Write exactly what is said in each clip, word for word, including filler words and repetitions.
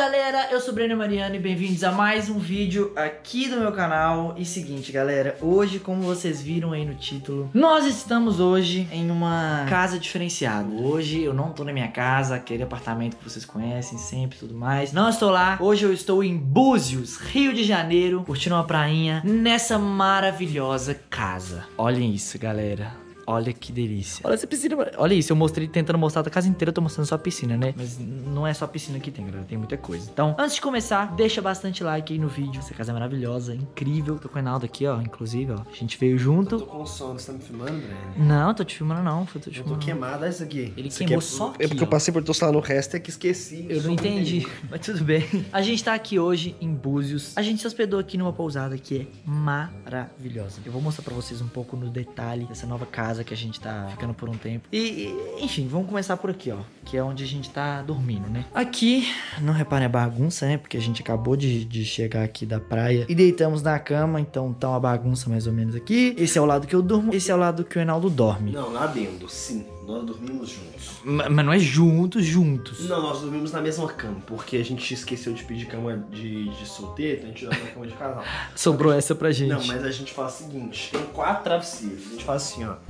galera, eu sou o Breno Mariano e bem-vindos a mais um vídeo aqui do meu canal. E seguinte galera, hoje, como vocês viram aí no título, nós estamos hoje em uma casa diferenciada. Hoje eu não tô na minha casa, aquele apartamento que vocês conhecem sempre e tudo mais. Não estou lá, hoje eu estou em Búzios, Rio de Janeiro, curtindo uma prainha nessa maravilhosa casa. Olhem isso galera. Olha que delícia. Olha essa piscina. Olha isso, eu mostrei, tentando mostrar da casa inteira, eu tô mostrando só a piscina, né? Mas não é só a piscina que tem, galera, tem muita coisa. Então, antes de começar, deixa bastante like aí no vídeo. Essa casa é maravilhosa, incrível. Tô com o Reinaldo aqui, ó, inclusive, ó. A gente veio junto. Eu tô com sono, você tá me filmando, Breno? Não, tô te filmando não, eu tô te Eu filmando. tô queimado, olha isso aqui. Ele isso queimou aqui é, só aqui, É porque ó. eu passei por tostar no resto, é que esqueci. Eu não entendi, mas tudo bem. A gente tá aqui hoje em Búzios. A gente se hospedou aqui numa pousada que é maravilhosa. Eu vou mostrar pra vocês um pouco no detalhe dessa nova casa que a gente tá ficando por um tempo. E, e, enfim, vamos começar por aqui, ó. Que é onde a gente tá dormindo, né? Aqui, não reparem a bagunça, né? Porque a gente acabou de, de chegar aqui da praia e deitamos na cama. Então tá uma bagunça mais ou menos aqui. Esse é o lado que eu durmo. Esse é o lado que o Reinaldo dorme. Não, lá dentro, sim. Nós dormimos juntos. Mas, mas não é juntos, juntos. Não, nós dormimos na mesma cama. Porque a gente esqueceu de pedir cama de, de solteiro, então a gente dorme na cama de casal. Sobrou essa pra gente. Não, mas a gente faz o seguinte: tem quatro travesseiros. A gente faz assim, ó.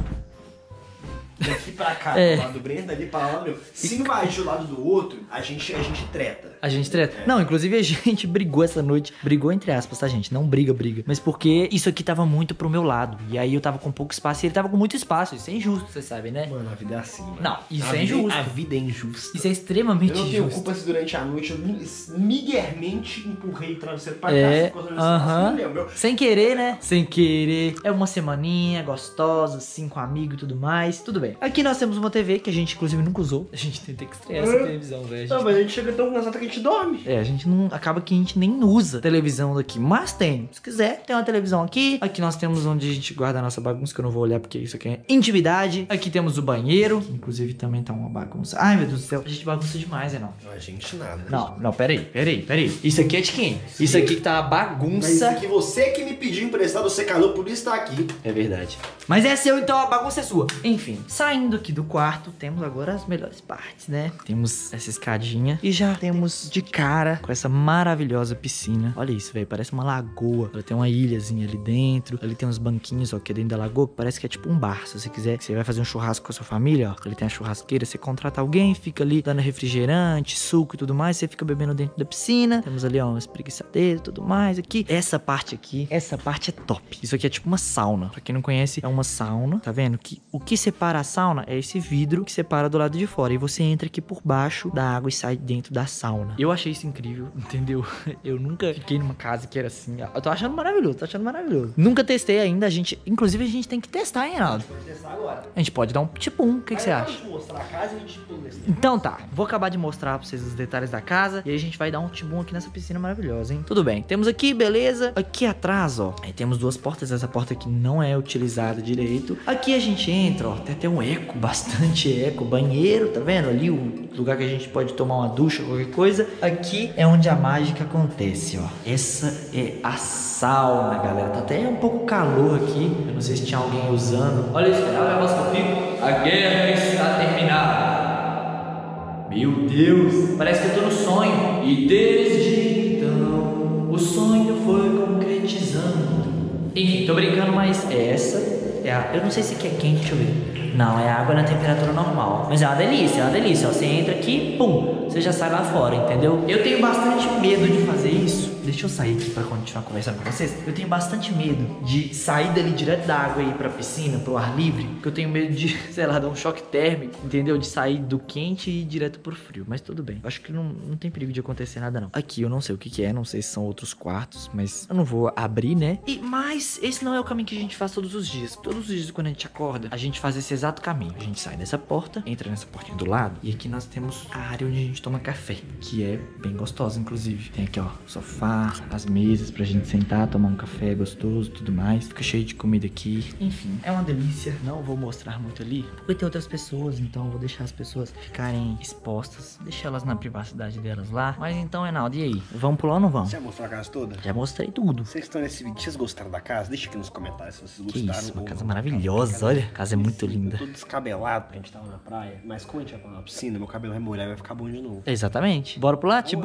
Daqui pra cá, É. do lado do Breno, dali pra lá, meu. Se invadir o lado do outro, a gente, a gente treta. A gente treta? É. Não, inclusive a gente brigou essa noite. Brigou entre aspas, tá, gente? Não briga, briga. Mas porque isso aqui tava muito pro meu lado. E aí eu tava com pouco espaço e ele tava com muito espaço. Isso é injusto, vocês sabem, né? Mano, a vida é assim, mano. Não, isso A é vida- injusto. A vida é injusta. Isso é extremamente Eu não tenho injusto. culpa se durante a noite eu mi- miguermente empurrei o travesseiro pra É, casa. aham. Meu. Sem querer, né? Sem querer. É uma semaninha gostosa, assim, com amigo e tudo mais. Tudo bem. Aqui nós temos uma T V que a gente, inclusive, nunca usou. A gente tem que estrear essa Hã? televisão, velho. A gente Não, mas a gente chega tão cansado que a gente dorme. É, a gente não. Acaba que a gente nem usa televisão daqui. Mas tem. Se quiser, tem uma televisão aqui. Aqui nós temos onde a gente guarda a nossa bagunça, que eu não vou olhar porque isso aqui é intimidade. Aqui temos o banheiro, que inclusive também tá uma bagunça. Ai, meu Deus do céu. A gente bagunça demais, é não. A gente nada. Não, não, peraí, peraí, peraí. Isso aqui é de quem? Isso aqui que tá uma Mas bagunça. isso aqui você que me pediu emprestado o secador, por isso tá aqui. É verdade. Mas é seu, então a bagunça é sua. Enfim, saindo aqui do quarto, temos agora as melhores partes, né? Temos essa escadinha e já temos de cara com essa maravilhosa piscina. Olha isso, velho, parece uma lagoa. Ela tem uma ilhazinha ali dentro. Ali tem uns banquinhos, ó, que é dentro da lagoa, que parece que é tipo um bar. Se você quiser, você vai fazer um churrasco com a sua família, ó. Ali tem a churrasqueira, você contrata alguém, fica ali dando refrigerante, suco e tudo mais, você fica bebendo dentro da piscina. Temos ali, ó, umas preguiçadeiras e tudo mais aqui. Essa parte aqui, essa parte é top. Isso aqui é tipo uma sauna. Pra quem não conhece, é uma sauna, tá vendo? Que o que separa a sauna é esse vidro que separa do lado de fora. E você entra aqui por baixo da água e sai dentro da sauna. Eu achei isso incrível, entendeu? Eu nunca fiquei numa casa que era assim. Eu tô achando maravilhoso, tô achando maravilhoso. Nunca testei ainda, a gente... Inclusive, a gente tem que testar, hein, Reinaldo? Vou testar agora. A gente pode dar um tipo um, o que, que você acha? Vou te mostrar a casa e a gente pula nesse tempo. Então tá, vou acabar de mostrar pra vocês os detalhes da casa e aí a gente vai dar um tibum aqui nessa piscina maravilhosa, hein? Tudo bem, temos aqui, beleza? Aqui atrás, ó, aí temos duas portas, essa porta aqui não é utilizada direito. Aqui a gente entra, ó, tem até um eco, bastante eco, banheiro, tá vendo? Ali o lugar que a gente pode tomar uma ducha, qualquer coisa. Aqui é onde a mágica acontece, ó. Essa é a sauna, galera. Tá até um pouco calor aqui, eu não sei se tinha alguém usando. Olha isso, olha o negócio que eu fico. A guerra está terminada. Meu Deus, parece que eu tô no sonho. E desde então, o sonho foi concretizando. Enfim, tô brincando, mas essa é a... Eu não sei se aqui é quente, deixa eu ver. Não, é água na temperatura normal. Mas é uma delícia, é uma delícia. Ó, você entra aqui, pum, você já sai lá fora, entendeu? Eu tenho bastante medo de fazer isso. Deixa eu sair aqui pra continuar conversando com vocês. Eu tenho bastante medo de sair dali direto da água e ir pra piscina, pro ar livre. Porque eu tenho medo de, sei lá, dar um choque térmico, entendeu? De sair do quente e ir direto pro frio. Mas tudo bem. Eu acho que não, não tem perigo de acontecer nada, não. Aqui eu não sei o que que é, não sei se são outros quartos, mas eu não vou abrir, né? E, mas esse não é o caminho que a gente faz todos os dias. Todos os dias, quando a gente acorda, a gente faz esse exato caminho. A gente sai dessa porta, entra nessa portinha do lado, e aqui nós temos a área onde a gente toma café, que é bem gostosa, inclusive. Tem aqui, ó, sofá, as mesas pra gente sentar, tomar um café gostoso, tudo mais. Fica cheio de comida aqui. Enfim, é uma delícia. Não vou mostrar muito ali, porque tem outras pessoas, então eu vou deixar as pessoas ficarem expostas, deixar elas na privacidade delas lá. Mas então, Reinaldo, e aí? Vamos pular ou não vamos? Você já mostrou a casa toda? Já mostrei tudo. Vocês estão nesse vídeo, vocês gostaram da casa? Deixa aqui nos comentários se vocês Que gostaram. isso, uma ou casa não. maravilhosa, olha. A casa é muito linda. Todo descabelado, porque a gente tava na praia. Mas como a gente vai pra uma piscina, meu cabelo vai molhar e vai ficar bom de novo. Exatamente. Bora pular, Tibum?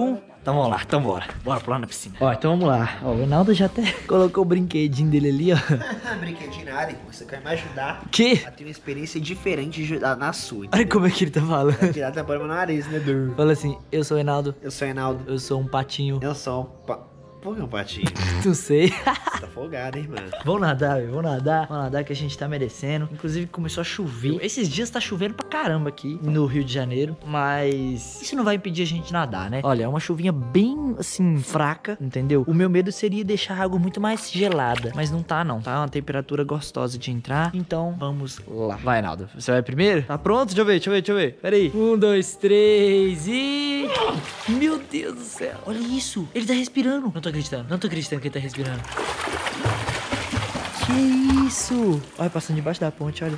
Então vamos lá, então bora. Bora pular na piscina. Ó, então vamos lá. Ó, o Reinaldo já até colocou o brinquedinho dele ali, ó. Brinquedinho nada, você quer me ajudar Que? a ter uma experiência diferente de ajudar na sua. Olha como é que ele tá falando. Vai tirar tampa no meu nariz, né, Dur? Fala assim, eu sou o Reinaldo, Eu sou o Reinaldo. eu sou um patinho. Eu sou um pa... Por que um patinho? Não sei. Você tá folgado, hein, mano? Vamos nadar, velho, vamos nadar. Vamos nadar que a gente tá merecendo. Inclusive começou a chover. Esses dias tá chovendo pra caramba aqui no Rio de Janeiro. Mas isso não vai impedir a gente nadar, né? Olha, é uma chuvinha bem, assim, fraca, entendeu? O meu medo seria deixar a água muito mais gelada. Mas não tá, não. Tá uma temperatura gostosa de entrar. Então, vamos lá. Vai, Naldo. Você vai primeiro? Tá pronto? Deixa eu ver, deixa eu ver, deixa eu ver. Pera aí. Um, dois, três e... Meu Deus do céu. Olha isso. Ele tá respirando. Não tô acreditando. Não tô acreditando que ele tá respirando. Que isso? Olha, passando debaixo da ponte, olha.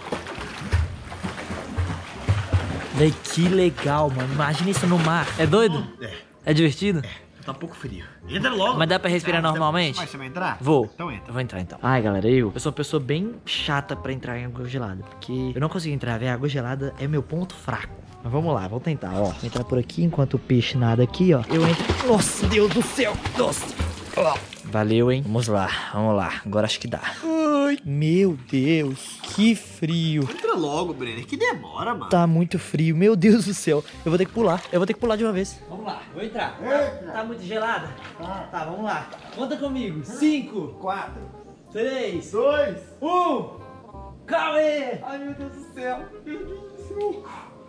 Véi, que legal, mano. Imagina isso no mar. É doido? É. É divertido? Tá um pouco frio. Entra logo. Mas dá pra respirar normalmente? Mas você vai entrar? Vou. Então entra. Eu vou entrar então. Ai, galera, eu, eu sou uma pessoa bem chata pra entrar em água gelada. Porque eu não consigo entrar, velho. Água gelada é meu ponto fraco. Mas vamos lá, vamos tentar, ó. Vou entrar por aqui enquanto o peixe nada aqui, ó. Eu entro. Nossa, Deus do céu. Nossa. Ó. Valeu, hein? Vamos lá, vamos lá. Agora acho que dá. Ai, meu Deus. Que frio. Entra logo, Brenner. Que demora, mano. Tá muito frio. Meu Deus do céu. Eu vou ter que pular. Eu vou ter que pular de uma vez. Vamos lá, vou entrar. Tá, tá muito gelada? Tá. Tá, vamos lá. Conta comigo. Cinco, Quatro. três, Dois. um. Calma aí. Ai, meu Deus do céu. Meu Deus do céu.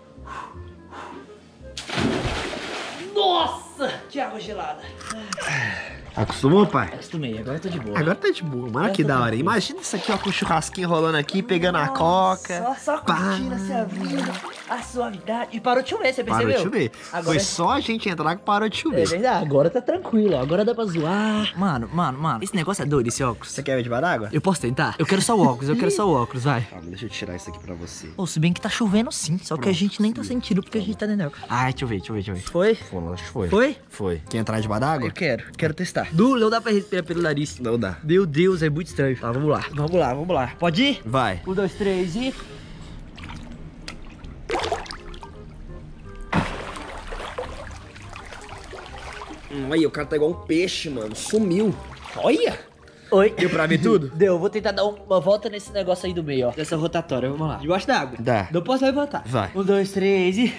Nossa, que água gelada. Acostumou, pai? Acostumei, agora eu tô de boa. Agora tá de boa, mano. Que da hora. Imagina isso aqui, ó, com o churrasquinho rolando aqui, pegando a coca. Só, só curtindo a sua vida, a suavidade. E parou de chover, você percebeu? Parou de chover. Agora Foi é- só a gente entrar que parou de É chover. verdade, agora tá tranquilo, ó. Agora dá pra zoar. Mano, mano, mano, esse negócio é doido, esse óculos. Você quer ver debaixo d'água? Eu posso tentar? Eu quero só o óculos, eu quero só o óculos, vai. Calma, deixa eu tirar isso aqui pra você. Ou se bem que tá chovendo sim, só que a gente nem tá sentindo porque a gente tá dentro d'água. Ai, deixa eu ver, deixa eu ver, deixa eu ver. Foi? Foi, acho que foi. Foi? Foi. Quer entrar debaixo d'água? Eu quero, quero testar. Du, não dá pra respirar pelo nariz. Não dá. Meu Deus, é muito estranho. Tá, vamos lá. Vamos lá, vamos lá. Pode ir? Vai. Um, dois, três e... Hum, aí, o cara tá igual um peixe, mano. Sumiu. Olha! Oi. Deu pra ver tudo? Deu, vou tentar dar uma volta nesse negócio aí do meio, ó. Dessa rotatória, vamos lá. Debaixo d'água. Dá. Não posso levantar. Vai. Um, dois, três e...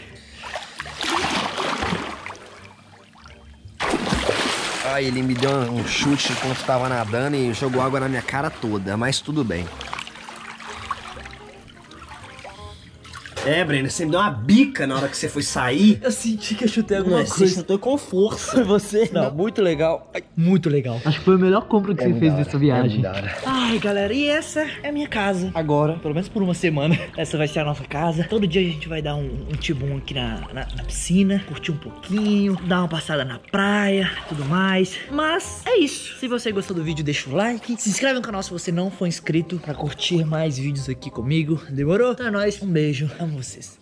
Ai, ele me deu um chute enquanto tava nadando e jogou água na minha cara toda, mas tudo bem. É, Breno, você me deu uma bica na hora que você foi sair. Eu senti que eu chutei alguma Nossa, coisa. você chutou com força. Foi você? Não, muito legal. Ai, muito legal. Acho que foi a melhor compra que você fez nessa viagem. Ai, galera, e essa é a minha casa. Agora, pelo menos por uma semana, essa vai ser a nossa casa. Todo dia a gente vai dar um, um tibum aqui na, na, na piscina, curtir um pouquinho, dar uma passada na praia, tudo mais. Mas é isso. Se você gostou do vídeo, deixa o like. Se inscreve no canal se você não for inscrito pra curtir mais vídeos aqui comigo. Demorou? Então é nóis. Um beijo. Amo vocês.